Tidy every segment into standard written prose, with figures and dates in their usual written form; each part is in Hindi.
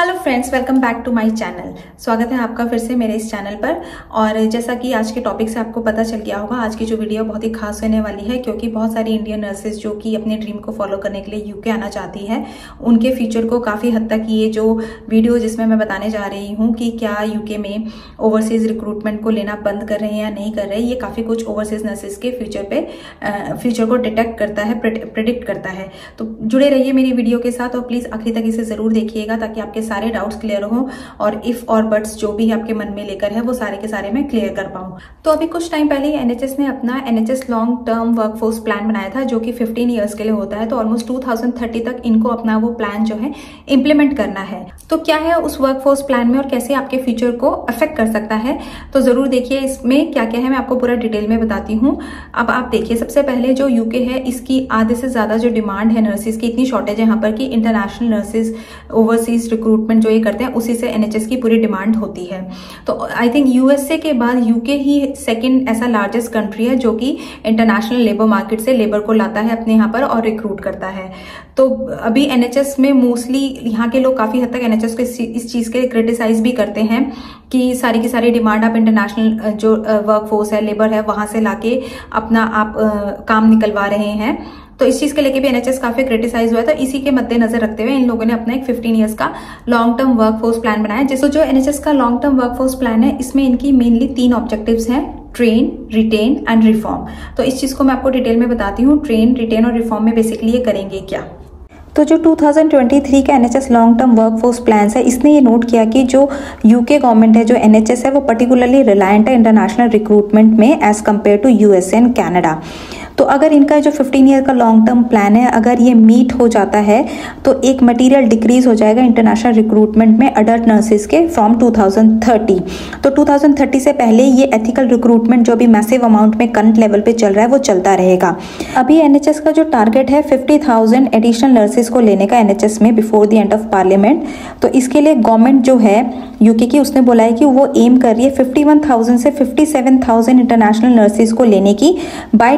Hello friends, welcome back to my channel. स्वागत है आपका फिर से मेरे इस चैनल पर। और जैसा कि आज के टॉपिक से आपको पता चल गया होगा, आज की जो वीडियो बहुत ही खास होने वाली है, क्योंकि बहुत सारी इंडियन नर्सेज जो कि अपने ड्रीम को फॉलो करने के लिए यूके आना चाहती है, उनके फ्यूचर को काफ़ी हद तक ये जो वीडियो जिसमें मैं बताने जा रही हूँ कि क्या यूके में ओवरसीज रिक्रूटमेंट को लेना बंद कर रहे हैं या नहीं कर रहे हैं, ये काफ़ी कुछ ओवरसीज नर्सेज के फ्यूचर को डिटेक्ट करता है, प्रिडिक्ट करता है। तो जुड़े रहिए मेरी वीडियो के साथ और प्लीज़ आखिरी तक इसे ज़रूर देखिएगा ताकि आपके सारे डाउट्स क्लियर हो और इफ और बट्स जो भी आपके मन में लेकर है वो सारे के सारे मैं क्लियर कर पाऊं। तो अभी कुछ टाइम पहले एनएचएस ने अपना NHS long term workforce plan बनाया था, जो कि 15 ईयर्स के लिए होता है। तो ऑलमोस्ट 2030 तक इनको अपना वो प्लान जो है इंप्लीमेंट करना है। तो क्या है उस वर्कफोर्स प्लान में और कैसे आपके फ्यूचर को अफेक्ट कर सकता है, तो जरूर देखिए इसमें क्या क्या है, मैं आपको पूरा डिटेल में बताती हूँ। अब आप देखिए, सबसे पहले जो यूके है इसकी आधे से ज्यादा जो डिमांड है नर्सिस की, इतनी शॉर्टेज है यहाँ पर कि इंटरनेशनल नर्सिस ओवरसीज रिक्रूटमेंट जो ये करते हैं उसी से एनएचएस की पूरी डिमांड होती है। तो आई थिंक यूएसए के बाद यूके ही सेकंड ऐसा लार्जेस्ट कंट्री है जो कि इंटरनेशनल लेबर मार्केट से लेबर को लाता है अपने यहाँ पर और रिक्रूट करता है। तो अभी एनएचएस में मोस्टली यहाँ के लोग काफी हद तक एनएचएस को इस चीज के क्रिटिसाइज भी करते हैं कि सारी की सारी डिमांड आप इंटरनेशनल जो वर्कफोर्स है, लेबर है, वहां से लाके अपना आप काम निकलवा रहे हैं। तो इस चीज के लेके भी एनएचएस काफी क्रिटिसाइज हुआ था। इसी के मद्देनजर रखते हुए इन लोगों ने अपना एक 15 इयर्स का लॉन्ग टर्म वर्कफोर्स प्लान बनाया। जिसको जो एनएचएस का लॉन्ग टर्म वर्कफोर्स प्लान है, इसमें इनकी मेनली 3 ऑब्जेक्टिव्स हैं: ट्रेन, रिटेन एंड रिफॉर्म। तो इस चीज को मैं आपको डिटेल में बताती हूँ। ट्रेन, रिटेन और रिफॉर्म में बेसिकली ये करेंगे क्या। तो जो 2023 का NHS long term workforce plan है, इसने ये नोट किया कि जो यूके गवर्नमेंट है, जो एनएचएस है, वो पर्टिकुलरली रिलायंट है इंटरनेशनल रिक्रूटमेंट में as compare to USA and Canada. तो अगर इनका जो 15 ईयर का लॉन्ग टर्म प्लान है, अगर ये मीट हो जाता है तो एक मटेरियल डिक्रीज हो जाएगा इंटरनेशनल रिक्रूटमेंट में अडल्ट नर्सेज के फ्रॉम 2030। तो 2030 से पहले ये एथिकल रिक्रूटमेंट जो भी मैसिव अमाउंट में करंट लेवल पे चल रहा है वो चलता रहेगा। अभी एनएचएस का जो टारगेट है 50,000 एडिशनल नर्सेज को लेने का एनएचएस में before the end of parliament. तो इसके लिए गवर्नमेंट जो है यूके की, उसने बोला है कि वो एम कर रही है 51,000 से 57,000 इंटरनेशनल नर्सेज को लेने की बाय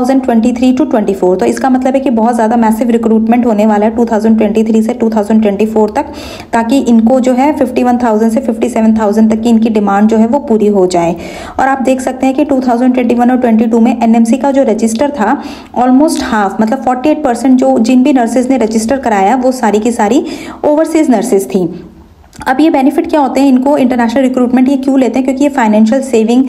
2023 टू 24। तो इसका मतलब है कि बहुत ज़्यादा मैसिव रिक्रूटमेंट होने वाला है 2023 से 2024 तक, ताकि इनको जो है 51,000 से 57,000 तक की इनकी डिमांड जो है वो पूरी हो जाए। और आप देख सकते हैं कि 2021 और 22 में एनएमसी का जो रजिस्टर था ऑलमोस्ट हाफ, मतलब 48% जो जिन भी नर्सेज ने रजिस्टर कराया वो सारी की सारी ओवरसीज नर्सेज थी। अब ये बेनिफिट क्या होते हैं इनको, इंटरनेशनल रिक्रूटमेंट ये क्यों लेते हैं? क्योंकि ये फाइनेंशियल सेविंग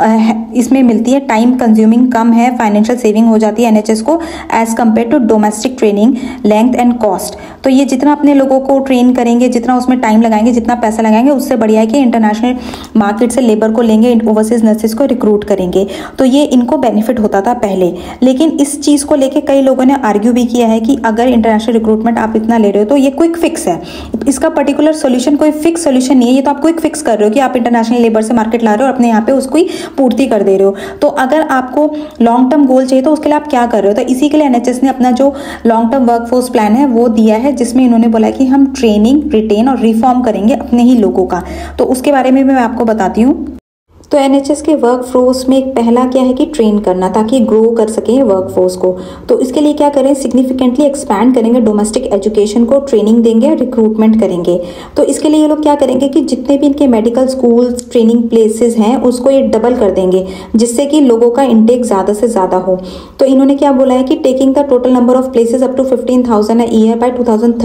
इसमें मिलती है, टाइम कंज्यूमिंग कम है, फाइनेंशियल सेविंग हो जाती है एनएचएस को as compare to domestic training length and cost. तो ये जितना अपने लोगों को ट्रेन करेंगे, जितना उसमें टाइम लगाएंगे, जितना पैसा लगाएंगे, उससे बढ़िया है कि इंटरनेशनल मार्केट से लेबर को लेंगे, ओवरसीज नर्सेज को रिक्रूट करेंगे। तो ये इनको बेनिफिट होता था पहले। लेकिन इस चीज़ को लेकर कई लोगों ने आर्ग्यू भी किया है कि अगर इंटरनेशनल रिक्रूटमेंट आप इतना ले रहे हो तो ये क्विक फिक्स है, इसका पर्टिकुलर सोल्यूशन कोई फिक्स सोल्यूशन नहीं है। ये तो आप क्विक फिक्स कर रहे हो कि आप इंटरनेशनल लेबर से मार्केट ला रहे हो और अपने यहाँ पे उसको ही पूर्ति कर दे रहे हो। तो अगर आपको लॉन्ग टर्म गोल चाहिए तो उसके लिए आप क्या कर रहे हो? तो इसी के लिए एनएचएस ने अपना जो लॉन्ग टर्म वर्कफोर्स प्लान है वो दिया है, जिसमें इन्होंने बोला है कि हम ट्रेनिंग, रिटेन और रिफॉर्म करेंगे अपने ही लोगों का। तो उसके बारे में मैं आपको बताती हूँ। तो एनएचएस के वर्कफोर्स में एक पहला क्या है कि ट्रेन करना, ताकि ग्रो कर सकें वर्कफोर्स को। तो इसके लिए क्या करें, सिग्निफिकेंटली एक्सपैंड करेंगे डोमेस्टिक एजुकेशन को, ट्रेनिंग देंगे, रिक्रूटमेंट करेंगे। तो इसके लिए ये लोग क्या करेंगे कि जितने भी इनके मेडिकल स्कूल्स, ट्रेनिंग प्लेसेस हैं उसको ये डबल कर देंगे, जिससे कि लोगों का इंटेक ज़्यादा से ज़्यादा हो। तो इन्होंने क्या बोला है कि taking the total number of places up to 15,000 a year by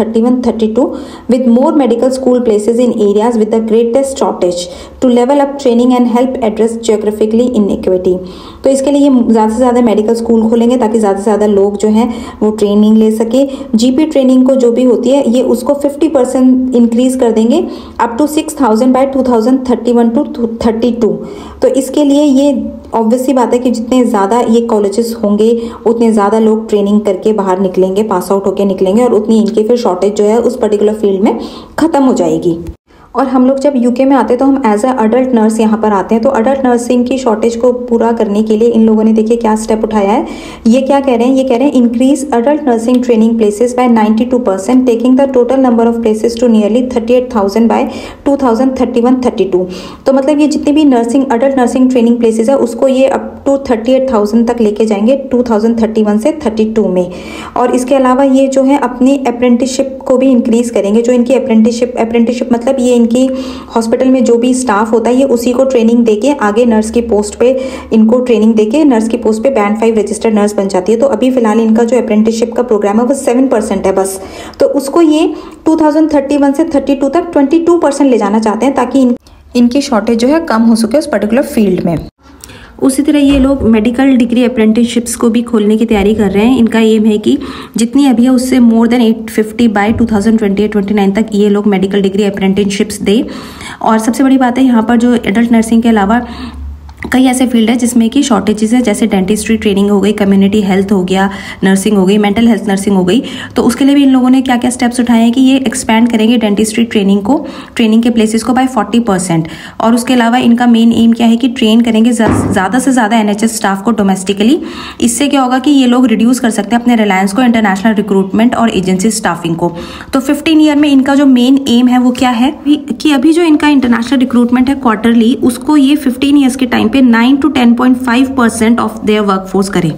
2031-32 with more medical school places in areas with the greatest shortage to level up training and help address geographically inequity. तो इसके लिए ये ज़्यादा से ज़्यादा मेडिकल स्कूल खोलेंगे ताकि ज़्यादा से ज़्यादा लोग जो हैं वो ट्रेनिंग ले सके। जीपी ट्रेनिंग को जो भी होती है ये उसको 50% इंक्रीज कर देंगे अप टू 6,000 बाय 2031 टू 32। तो इसके लिए ये ऑब्वियसली बात है कि जितने ज़्यादा ये कॉलेजेस होंगे उतने ज़्यादा लोग ट्रेनिंग करके बाहर निकलेंगे, पास आउट होकर निकलेंगे और उतनी इनकी फिर शॉर्टेज जो है उस पर्टिकुलर फील्ड में ख़त्म हो जाएगी। और हम लोग जब यूके में आते हैं तो हम एज अ अडल्ट नर्स यहाँ पर आते हैं, तो अडल्ट नर्सिंग की शॉर्टेज को पूरा करने के लिए इन लोगों ने देखिए क्या स्टेप उठाया है। ये क्या कह रहे हैं, ये कह रहे हैं increase adult nursing training places by 92%, taking the total number of places to nearly 38,000 by 2031-32। तो मतलब ये जितनी भी nursing adult nursing training places है उसको ये अप टू 38,000 तक लेके जाएंगे 2031 से 32 में। और इसके अलावा ये जो है अपनी अप्रेंटिसशिप को भी इंक्रीज करेंगे। जो इनकी अप्रेंटिसशिप मतलब ये इनकी हॉस्पिटल में जो भी स्टाफ होता है ये उसी को ट्रेनिंग देके आगे नर्स की पोस्ट पे इनको ट्रेनिंग देके नर्स की पोस्ट पे बैंड 5 रजिस्टर्ड नर्स बन जाती है। तो अभी फिलहाल इनका जो अप्रेंटिसशिप का प्रोग्राम है वो 7% है बस, तो उसको ये 2031 से 32 तक 22% ले जाना चाहते हैं ताकि इनकी शॉर्टेज जो है कम हो सके उस पर्टिकुलर फील्ड में। उसी तरह ये लोग मेडिकल डिग्री अप्रेंटिसशिप्स को भी खोलने की तैयारी कर रहे हैं। इनका एम है कि जितनी अभी है उससे मोर देन 850 बाय 2028-29 तक ये लोग मेडिकल डिग्री अप्रेंटिसशिप्स दें। और सबसे बड़ी बात है यहाँ पर जो एडल्ट नर्सिंग के अलावा कई ऐसे फील्ड है जिसमें कि शॉर्टेजेस है, जैसे डेंटिस्ट्री ट्रेनिंग हो गई, कम्युनिटी हेल्थ हो गया, नर्सिंग हो गई, मेंटल हेल्थ नर्सिंग हो गई। तो उसके लिए भी इन लोगों ने क्या क्या स्टेप्स उठाए हैं कि ये एक्सपैंड करेंगे डेंटिस्ट्री ट्रेनिंग के प्लेसेस को बाय 40%। और उसके अलावा इनका मेन एम क्या है कि ट्रेन करेंगे ज़्यादा से ज़्यादा NHS स्टाफ को डोमेस्टिकली। इससे क्या होगा कि ये लोग रिड्यूस कर सकते हैं अपने रिलायंस को इंटरनेशनल रिक्रूटमेंट और एजेंसी स्टाफिंग को। तो 15 ईयर में इनका जो मेन एम है वो क्या है कि अभी जो इनका इंटरनेशनल रिक्रूटमेंट है क्वार्टरली, उसको ये 15 ईयर्स के टाइम पे 9 to 10.5% ऑफ देयर वर्कफोर्स करें।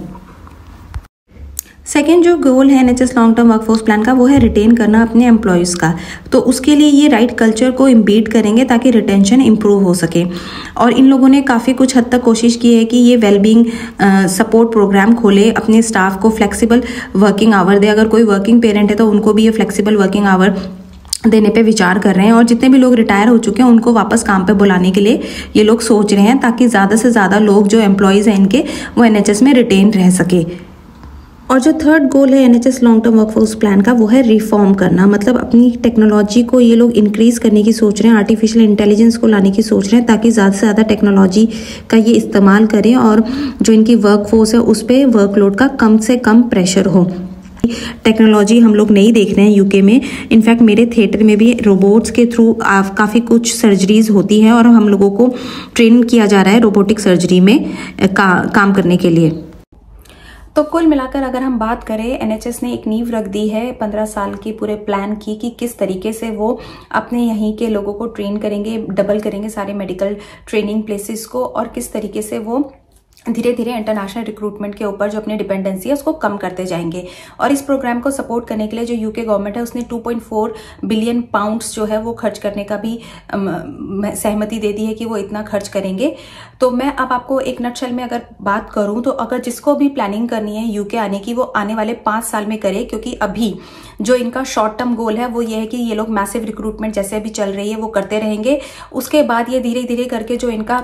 सेकेंड जो गोल है NHS long term workforce plan का वो है रिटेन करना अपने एम्प्लॉयज़ का। तो उसके लिए ये राइट कल्चर को इम्बीड करेंगे ताकि रिटेंशन इम्प्रूव हो सके। और इन लोगों ने काफ़ी कुछ हद तक कोशिश की है कि ये वेलबींग सपोर्ट प्रोग्राम खोले, अपने स्टाफ को फ्लेक्सिबल वर्किंग आवर दे। अगर कोई वर्किंग पेरेंट है तो उनको भी ये फ्लेक्सिबल वर्किंग आवर देने पे विचार कर रहे हैं। और जितने भी लोग रिटायर हो चुके हैं उनको वापस काम पे बुलाने के लिए ये लोग सोच रहे हैं ताकि ज़्यादा से ज़्यादा लोग जो एम्प्लॉयज़ हैं इनके वो NHS में रिटेन रह सके। और जो थर्ड गोल है NHS long term workforce plan का वो है रिफॉर्म करना। मतलब अपनी टेक्नोलॉजी को ये लोग इंक्रीज़ करने की सोच रहे हैं, आर्टिफिशियल इंटेलिजेंस को लाने की सोच रहे हैं ताकि ज़्यादा से ज़्यादा टेक्नोलॉजी का ये इस्तेमाल करें और जो इनकी वर्कफोर्स है उस पर वर्कलोड का कम से कम प्रेशर हो। टेक्नोलॉजी हम लोग नहीं देख रहे हैं यूके में। इनफैक्ट मेरे थिएटर में भी रोबोट्स के थ्रू काफ़ी कुछ सर्जरीज होती हैं और हम लोगों को ट्रेन किया जा रहा है रोबोटिक सर्जरी में काम करने के लिए। तो कुल मिलाकर अगर हम बात करें, NHS ने एक नींव रख दी है 15 साल की पूरे प्लान की कि किस तरीके से वो अपने यहीं के लोगों को ट्रेन करेंगे, डबल करेंगे सारे मेडिकल ट्रेनिंग प्लेसेस को, और किस तरीके से वो धीरे धीरे इंटरनेशनल रिक्रूटमेंट के ऊपर जो अपनी डिपेंडेंसी है उसको कम करते जाएंगे। और इस प्रोग्राम को सपोर्ट करने के लिए जो यूके गवर्नमेंट है उसने 2.4 बिलियन पाउंड्स जो है वो खर्च करने का भी सहमति दे दी है कि वो इतना खर्च करेंगे। तो मैं अब आपको एक नटशेल में अगर बात करूं तो अगर जिसको भी प्लानिंग करनी है यूके आने की वो आने वाले 5 साल में करे, क्योंकि अभी जो इनका शॉर्ट टर्म गोल है वो ये है कि ये लोग मैसिव रिक्रूटमेंट जैसे अभी चल रही है वो करते रहेंगे। उसके बाद ये धीरे धीरे करके जो इनका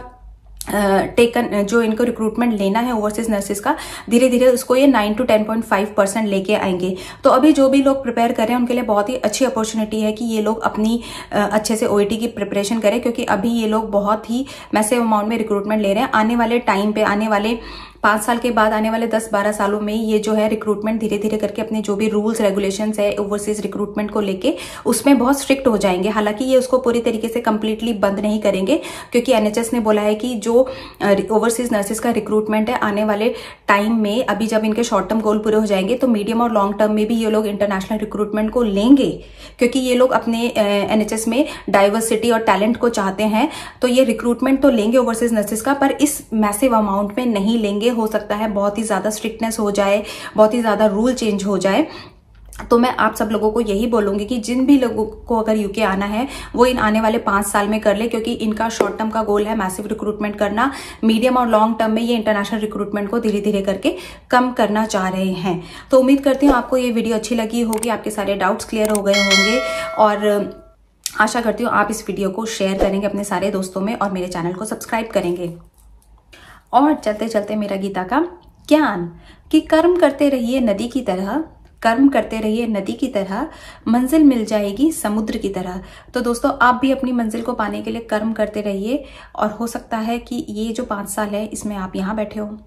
जो इनको रिक्रूटमेंट लेना है ओवरसीज नर्सेज का, धीरे धीरे उसको ये 9 to 10.5% लेके आएंगे। तो अभी जो भी लोग प्रिपेयर कर रहे हैं उनके लिए बहुत ही अच्छी अपॉर्चुनिटी है कि ये लोग अपनी अच्छे से OET की प्रिपरेशन करें, क्योंकि अभी ये लोग बहुत ही मैसिव अमाउंट में रिक्रूटमेंट ले रहे हैं। आने वाले टाइम पे, आने वाले 5 साल के बाद, आने वाले 10-12 सालों में ये जो है रिक्रूटमेंट धीरे धीरे करके अपने जो भी रूल्स रेगुलेशंस है ओवरसीज रिक्रूटमेंट को लेके उसमें बहुत स्ट्रिक्ट हो जाएंगे। हालांकि ये उसको पूरी तरीके से कंप्लीटली बंद नहीं करेंगे, क्योंकि NHS ने बोला है कि जो ओवरसीज नर्सेज का रिक्रूटमेंट है आने वाले टाइम में, अभी जब इनके शॉर्ट टर्म गोल पूरे हो जाएंगे तो मीडियम और लॉन्ग टर्म में भी ये लोग इंटरनेशनल रिक्रूटमेंट को लेंगे, क्योंकि ये लोग अपने NHS में डाइवर्सिटी और टैलेंट को चाहते हैं। तो ये रिक्रूटमेंट तो लेंगे ओवरसीज नर्सेज का, पर इस मैसिव अमाउंट में नहीं लेंगे। हो सकता है बहुत ही ज्यादा स्ट्रिक्टनेस हो जाए, बहुत ही ज्यादा रूल चेंज हो जाए। तो मैं आप सब लोगों को यही बोलूंगी कि जिन भी लोगों को अगर यूके आना है वो इन आने वाले 5 साल में कर ले, क्योंकि इनका शॉर्ट टर्म का गोल है मैसिव रिक्रूटमेंट करना। मीडियम और लॉन्ग टर्म में ये इंटरनेशनल रिक्रूटमेंट को धीरे धीरे करके कम करना चाह रहे हैं। तो उम्मीद करती हूँ आपको ये वीडियो अच्छी लगी होगी, आपके सारे डाउट्स क्लियर हो गए होंगे, और आशा करती हूँ आप इस वीडियो को शेयर करेंगे अपने सारे दोस्तों में और मेरे चैनल को सब्सक्राइब करेंगे। और चलते चलते मेरा गीता का ज्ञान कि कर्म करते रहिए नदी की तरह, कर्म करते रहिए नदी की तरह, मंजिल मिल जाएगी समुद्र की तरह। तो दोस्तों आप भी अपनी मंजिल को पाने के लिए कर्म करते रहिए, और हो सकता है कि ये जो 5 साल है इसमें आप यहाँ बैठे हो,